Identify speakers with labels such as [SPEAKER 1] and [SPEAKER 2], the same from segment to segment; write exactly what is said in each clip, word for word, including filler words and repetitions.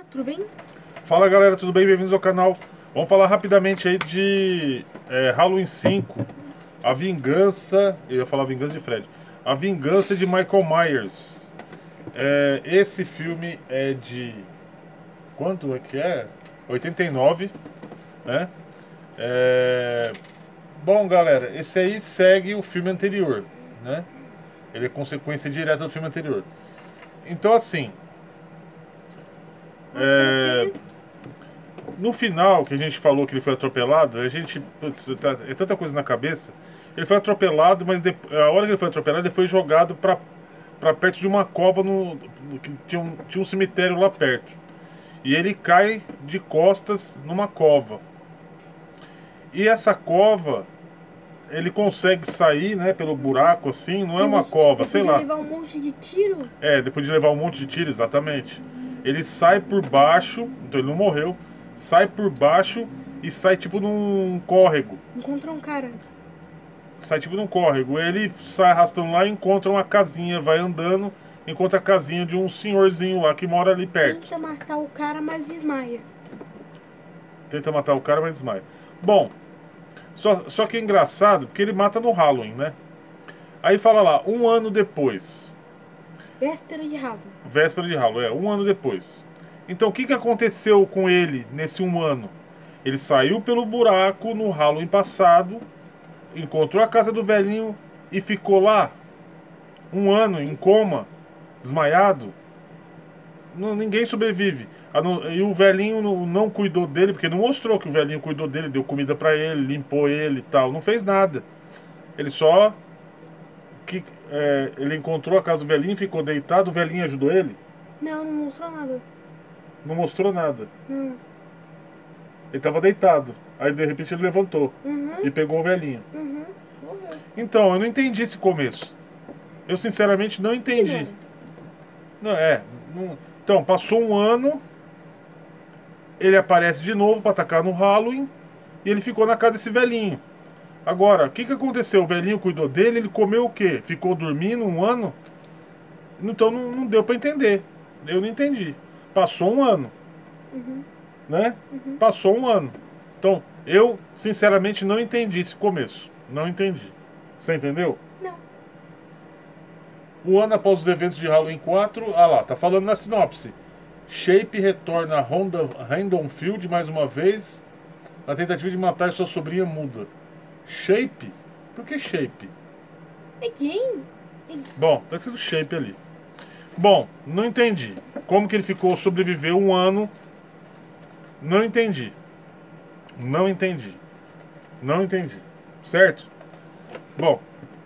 [SPEAKER 1] tudo bem?
[SPEAKER 2] Fala galera, tudo bem? Bem-vindos ao canal. Vamos falar rapidamente aí de é, Halloween cinco, A Vingança, eu ia falar Vingança de Fred, A Vingança de Michael Myers. É, esse filme é de... quanto é que é? oitenta e nove, né? É, bom galera, esse aí segue o filme anterior, né? Ele é consequência direta do filme anterior. Então assim,
[SPEAKER 1] Nossa, parece
[SPEAKER 2] é,
[SPEAKER 1] ser...
[SPEAKER 2] no final, que a gente falou que ele foi atropelado, a gente. Putz, tá- é tanta coisa na cabeça. Ele foi atropelado, mas de- a hora que ele foi atropelado, ele foi jogado pra, pra perto de uma cova no, no- que tinha um, tinha um cemitério lá perto. E ele cai de costas numa cova. E essa cova, ele consegue sair, né, pelo buraco assim, não é uma
[SPEAKER 1] Depois,
[SPEAKER 2] cova, sei
[SPEAKER 1] depois de
[SPEAKER 2] lá.
[SPEAKER 1] levar um monte de tiro.
[SPEAKER 2] É, depois de levar um monte de tiro, exatamente. Ele sai por baixo, então ele não morreu, sai por baixo e sai tipo num córrego.
[SPEAKER 1] Encontrou um cara.
[SPEAKER 2] Sai tipo num córrego. Ele sai arrastando lá e encontra uma casinha, vai andando, encontra a casinha de um senhorzinho lá que mora ali perto.
[SPEAKER 1] Tenta matar o cara, mas desmaia.
[SPEAKER 2] Tenta matar o cara, mas desmaia. Bom, só, só que é engraçado porque ele mata no Halloween, né? Aí fala lá, um ano depois.
[SPEAKER 1] Véspera de Halloween.
[SPEAKER 2] Véspera de Halloween, é, um ano depois. Então o que, que aconteceu com ele nesse um ano? Ele saiu pelo buraco no Halloween passado, encontrou a casa do velhinho e ficou lá um ano em coma, desmaiado. Não, ninguém sobrevive. A não- E o velhinho não, não cuidou dele, porque não mostrou que o velhinho cuidou dele, deu comida pra ele, limpou ele e tal. Não fez nada. Ele só que é, ele encontrou a casa do velhinho, ficou deitado, o velhinho ajudou ele.
[SPEAKER 1] Não, não mostrou nada.
[SPEAKER 2] Não mostrou nada.
[SPEAKER 1] Não.
[SPEAKER 2] Ele tava deitado. Aí de repente ele levantou
[SPEAKER 1] Uhum,
[SPEAKER 2] e pegou o velhinho.
[SPEAKER 1] uhum. Morreu.
[SPEAKER 2] Então, eu não entendi esse começo. Eu sinceramente não entendi.
[SPEAKER 1] Ignora.
[SPEAKER 2] Não, é. não- Então, passou um ano, ele aparece de novo pra atacar no Halloween e ele ficou na casa desse velhinho. Agora, o que, que aconteceu? O velhinho cuidou dele, ele comeu o quê? Ficou dormindo um ano? Então não, não deu pra entender. Eu não entendi. Passou um ano,
[SPEAKER 1] Uhum,
[SPEAKER 2] né?
[SPEAKER 1] uhum.
[SPEAKER 2] Passou um ano. Então, eu sinceramente não entendi esse começo. Não entendi. Você entendeu?
[SPEAKER 1] Não.
[SPEAKER 2] Um ano após os eventos de Halloween quatro, ah lá, tá falando na sinopse. Shape retorna a Honda, Haddonfield mais uma vez na tentativa de matar sua sobrinha muda. Shape? Por que Shape?
[SPEAKER 1] É quem? É-
[SPEAKER 2] Bom, tá escrito Shape ali. Bom, não entendi. Como que ele ficou, sobreviveu um ano? Não entendi. Não entendi. Não entendi. Certo? Bom,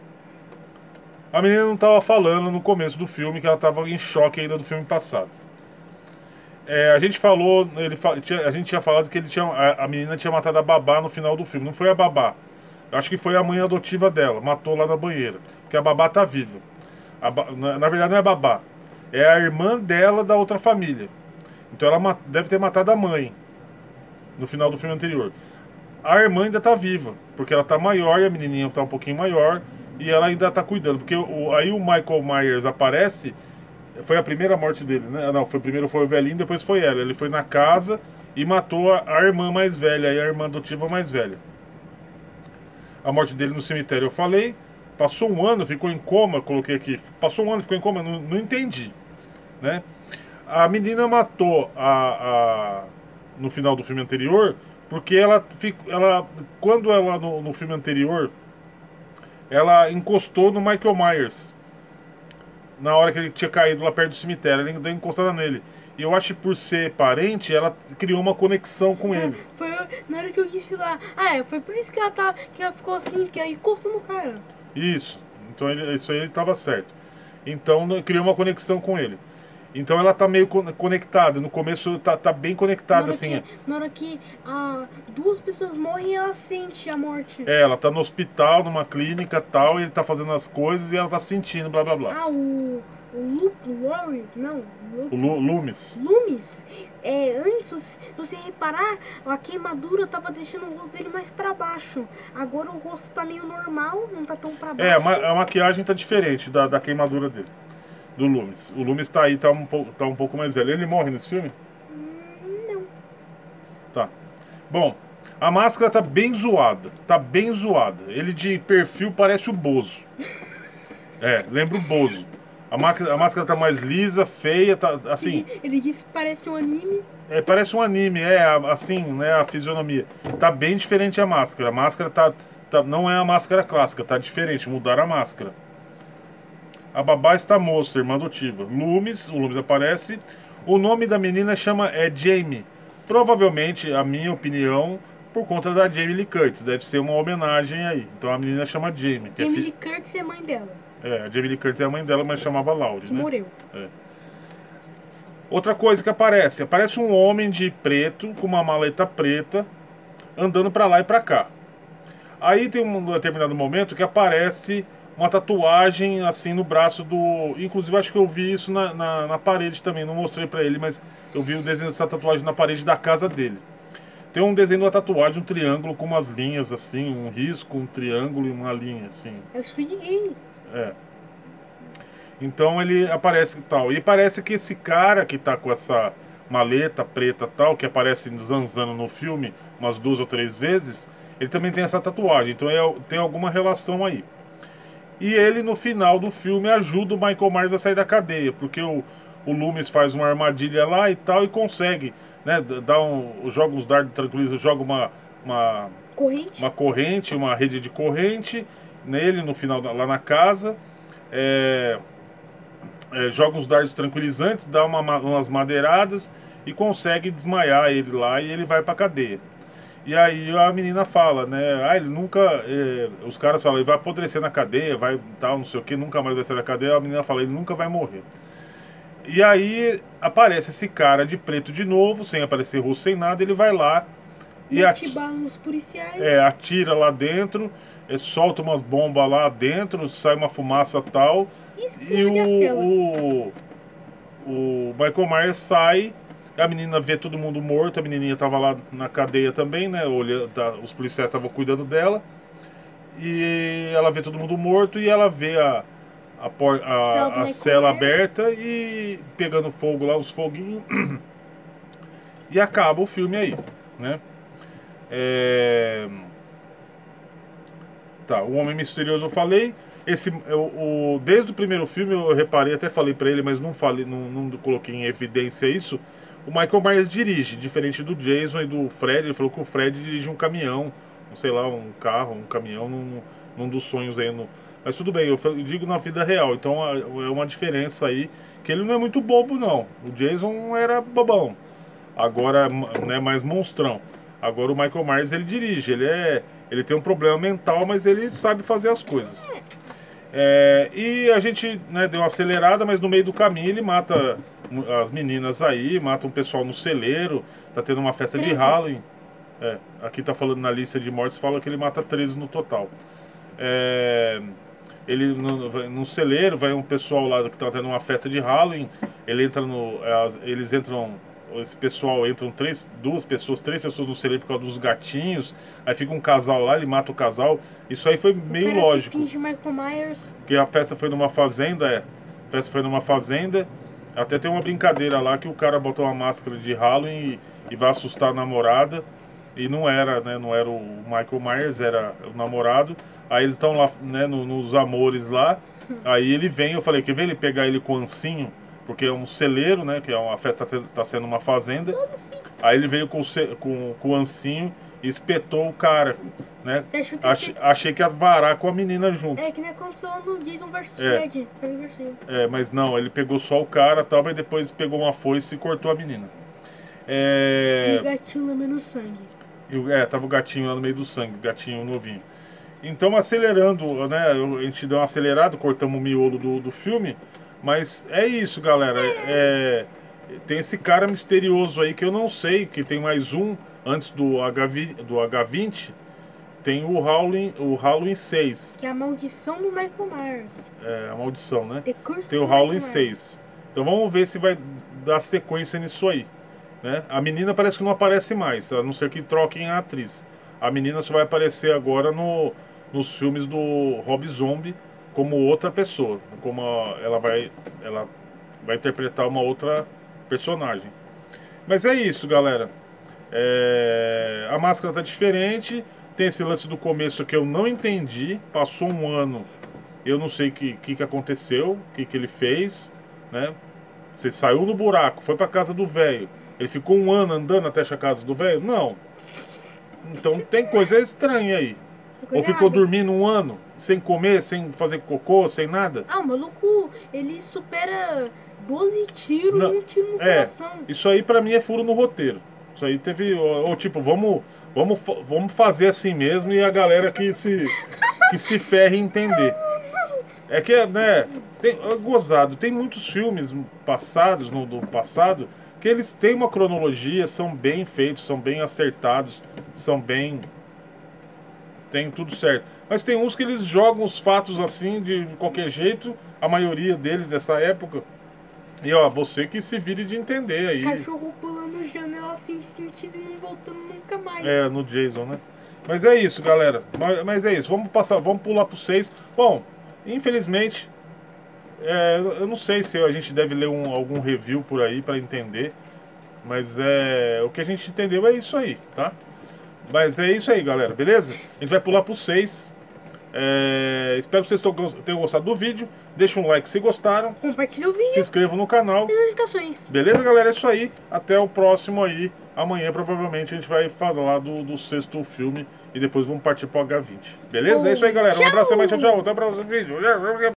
[SPEAKER 2] a menina não estava falando no começo do filme que ela estava em choque ainda do filme passado. É, a gente falou, ele fa- tinha- a gente tinha falado que ele tinha, a, a menina tinha matado a babá no final do filme. Não foi a babá. Eu acho que foi a mãe adotiva dela. Matou lá na banheira. Porque a babá tá viva. A ba- na, na verdade não é a babá. É a irmã dela da outra família. Então ela ma- deve ter matado a mãe no final do filme anterior. A irmã ainda tá viva. Porque ela tá maior e a menininha tá um pouquinho maior. E ela ainda tá cuidando. Porque o- aí o Michael Myers aparece. Foi a primeira morte dele, né? Não, foi primeiro foi o velhinho, depois foi ela. Ele foi na casa e matou a, a irmã mais velha, e a irmã adotiva mais velha. A morte dele no cemitério eu falei. Passou um ano, ficou em coma, coloquei aqui. Passou um ano, ficou em coma, não, não entendi, né? A menina matou a, a- no final do filme anterior, porque ela, fico- ela quando ela no, no filme anterior, ela encostou no Michael Myers na hora que ele tinha caído lá perto do cemitério, ela deu encostada nele. E eu acho que por ser parente, ela criou uma conexão com
[SPEAKER 1] É,
[SPEAKER 2] ele.
[SPEAKER 1] foi na hora que eu disse lá. Ah, é, foi por isso que ela, tá, que ela ficou assim, que aí encostou no cara.
[SPEAKER 2] Isso. Então ele- isso aí ele estava certo. Então né, criou uma conexão com ele. Então ela tá meio con- conectada. No começo tá, tá bem
[SPEAKER 1] Na
[SPEAKER 2] conectada,
[SPEAKER 1] hora
[SPEAKER 2] assim.
[SPEAKER 1] que, na hora que ah, duas pessoas morrem, ela sente a morte.
[SPEAKER 2] É, ela tá no hospital, numa clínica tal, e ele tá fazendo as coisas e ela tá sentindo, blá blá blá.
[SPEAKER 1] Ah, o. O Lu, Lawrence, não. Lu-
[SPEAKER 2] O Lu- Loomis.
[SPEAKER 1] Loomis, é, antes, se você reparar, a queimadura tava deixando o rosto dele mais pra baixo. Agora o rosto tá meio normal, não tá tão pra baixo.
[SPEAKER 2] É, a, ma- a maquiagem tá diferente da, da queimadura dele. Do Loomis. O Loomis tá aí, tá um, pou- tá um pouco mais velho. Ele morre nesse filme? Bom, a máscara tá bem zoada. Tá bem zoada. Ele de perfil parece o Bozo. É, lembra o Bozo. A, máscara, a máscara tá mais lisa, feia, tá assim.
[SPEAKER 1] Ele, ele disse que parece um anime.
[SPEAKER 2] É, parece um anime, é assim, né? A fisionomia. Tá bem diferente a máscara. A máscara tá, tá. Não é a máscara clássica, tá diferente. Mudaram a máscara. A babá está moça, irmã adotiva. Loomis, o Loomis aparece. O nome da menina chama é Jamie. Provavelmente, a minha opinião, por conta da Jamie Lee Curtis. Deve ser uma homenagem aí. Então a menina chama Jamie. Que
[SPEAKER 1] Jamie
[SPEAKER 2] é
[SPEAKER 1] Lee Curtis é mãe dela.
[SPEAKER 2] É, a Jamie Lee Curtis é a mãe dela, mas chamava Laurie,
[SPEAKER 1] Que
[SPEAKER 2] né?
[SPEAKER 1] morreu.
[SPEAKER 2] É. Outra coisa que aparece. Aparece um homem de preto, com uma maleta preta, andando pra lá e pra cá. Aí tem um determinado momento que aparece uma tatuagem assim no braço do... Inclusive acho que eu vi isso na, na, na parede também. Não mostrei pra ele, mas eu vi o desenho dessa tatuagem na parede da casa dele. Tem um desenho de uma tatuagem, um triângulo com umas linhas assim, um risco, um triângulo e uma linha assim.
[SPEAKER 1] É o Squid Game.
[SPEAKER 2] É. Então ele aparece e tal. E parece que esse cara que tá com essa maleta preta tal, que aparece zanzando no filme umas duas ou três vezes, ele também tem essa tatuagem. Então é, tem alguma relação aí. E ele, no final do filme, ajuda o Michael Myers a sair da cadeia, porque o, o Loomis faz uma armadilha lá e tal, e consegue, né? Dá um, joga os dardos tranquilizos, joga uma, uma,
[SPEAKER 1] Corrente.
[SPEAKER 2] uma corrente, uma rede de corrente nele, no final, lá na casa. É, é, joga uns dardos tranquilizantes, dá uma, umas madeiradas e consegue desmaiar ele lá e ele vai pra cadeia. E aí a menina fala, né? Ah, ele nunca. É, os caras falam, ele vai apodrecer na cadeia, vai tal, não sei o que, nunca mais vai sair da cadeia. A menina fala, ele nunca vai morrer. E aí aparece esse cara de preto de novo, sem aparecer rosto, sem nada, ele vai lá e
[SPEAKER 1] Mete bala nos policiais.
[SPEAKER 2] é, atira lá dentro, é, solta umas bombas lá dentro, sai uma fumaça tal. E
[SPEAKER 1] Explode a cela.
[SPEAKER 2] o, o, o Michael Myers sai. A menina vê todo mundo morto, a menininha tava lá na cadeia também, né? Olhando, tá, os policiais estavam cuidando dela. E ela vê todo mundo morto e ela vê a, a, por, a,
[SPEAKER 1] Cela do
[SPEAKER 2] a
[SPEAKER 1] Michael
[SPEAKER 2] cela
[SPEAKER 1] Myers.
[SPEAKER 2] aberta e pegando fogo lá, os foguinhos. E acaba o filme aí, né? É... Tá, o Homem Misterioso eu falei. Esse, o, o, desde o primeiro filme eu reparei, até falei pra ele, mas não falei, não, não coloquei em evidência isso. O Michael Myers dirige, diferente do Jason e do Fred. Ele falou que o Fred dirige um caminhão, não sei lá, um carro, um caminhão, num, num dos sonhos aí. No... Mas tudo bem, eu digo na vida real. Então é uma diferença aí, que ele não é muito bobo, não. O Jason era bobão, agora é mais monstrão. Agora o Michael Myers ele dirige, ele é, ele tem um problema mental, mas ele sabe fazer as coisas. É, e a gente, né, deu uma acelerada, mas no meio do caminho ele mata as meninas aí, mata um pessoal no celeiro, tá tendo uma festa de Halloween. É, aqui tá falando na lista de mortes, fala que ele mata treze no total. É, ele no, no celeiro vai um pessoal lá que tá tendo uma festa de Halloween, ele entra no, eles entram, esse pessoal entram três, duas pessoas, três pessoas no celeiro por causa dos gatinhos. Aí fica um casal lá, ele mata o casal. Isso aí foi meio
[SPEAKER 1] O cara
[SPEAKER 2] lógico.
[SPEAKER 1] se finge Michael Myers.
[SPEAKER 2] Porque a festa foi numa fazenda, é. A festa foi numa fazenda. Até tem uma brincadeira lá que o cara botou uma máscara de Halloween e, e vai assustar a namorada. E não era, né? Não era o Michael Myers, era o namorado. Aí eles estão lá, né, no, nos amores lá. Aí ele vem, eu falei, quer ver ele pegar ele com o ancinho? Porque é um celeiro, né? Que é uma festa, está sendo uma fazenda. Aí ele veio com, com, com o ancinho e espetou o cara, né?
[SPEAKER 1] Você achou que
[SPEAKER 2] Achei,
[SPEAKER 1] esse-
[SPEAKER 2] achei que ia varar com a menina junto.
[SPEAKER 1] É que nem aconteceu no Jason versus
[SPEAKER 2] É.
[SPEAKER 1] Fred. Fred versus Fred.
[SPEAKER 2] É, mas não, ele pegou só o cara, tal, mas depois pegou uma foice e cortou a menina.
[SPEAKER 1] E
[SPEAKER 2] É,
[SPEAKER 1] o gatinho lambendo sangue.
[SPEAKER 2] e o- é, tava o gatinho lá no meio do sangue, o gatinho novinho. Então, acelerando, né? A gente deu uma acelerada, cortamos o miolo do, do filme. Mas é isso, galera. É, tem esse cara misterioso aí que eu não sei, que tem mais um antes do, H vinte, do H vinte. Tem o Halloween, o Halloween seis.
[SPEAKER 1] Que é a maldição do Michael Myers.
[SPEAKER 2] É a maldição, né?
[SPEAKER 1] The Curse
[SPEAKER 2] Tem o
[SPEAKER 1] do Michael
[SPEAKER 2] Halloween
[SPEAKER 1] Myers.
[SPEAKER 2] seis. Então vamos ver se vai dar sequência nisso aí, né? A menina parece que não aparece mais, a não ser que troquem a atriz. A menina só vai aparecer agora no, nos filmes do Rob Zombie como outra pessoa, como a- ela vai ela vai interpretar uma outra personagem. Mas é isso, galera. É, a máscara tá diferente. Tem esse lance do começo que eu não entendi. Passou um ano, eu não sei o que, que, que aconteceu, o que, que ele fez, né? Você saiu no buraco, foi pra casa do velho. Ele ficou um ano andando até a casa do velho? Não. Então tem coisa estranha aí. Ou ficou dormindo um ano, sem comer, sem fazer cocô, sem nada?
[SPEAKER 1] Ah, o maluco, ele supera doze tiros,
[SPEAKER 2] Não,
[SPEAKER 1] um tiro no
[SPEAKER 2] é,
[SPEAKER 1] coração.
[SPEAKER 2] isso aí pra mim é furo no roteiro. Isso aí teve, ou, ou tipo, vamos, vamos, fa- vamos fazer assim mesmo e a galera que se, que se ferre entender. É que, né, tem, é gozado, tem muitos filmes passados, no, do passado, que eles têm uma cronologia, são bem feitos, são bem acertados, são bem... tem tudo certo. Mas tem uns que eles jogam os fatos assim, de qualquer jeito, a maioria deles dessa época. E ó, você que se vire de entender aí.
[SPEAKER 1] Cachorro pulando janela sem sentido e não voltando nunca mais.
[SPEAKER 2] É, no Jason, né? Mas é isso, galera. Mas, mas é isso. Vamos passar, vamos pular pro seis. Bom, infelizmente, é, eu não sei se a gente deve ler um, algum review por aí para entender. Mas é, o que a gente entendeu é isso aí, tá? Mas é isso aí, galera, beleza? A gente vai pular pro seis. É, espero que vocês tenham gostado do vídeo. Deixa um like se gostaram.
[SPEAKER 1] Compartilha o vídeo.
[SPEAKER 2] Se inscrevam no canal.
[SPEAKER 1] E notificações.
[SPEAKER 2] Beleza, galera? É isso aí. Até o próximo aí. Amanhã, provavelmente, a gente vai falar do, do sexto filme. E depois vamos partir pro H vinte. Beleza? É isso aí, galera. Um abraço, tchau, tchau. Até o próximo vídeo.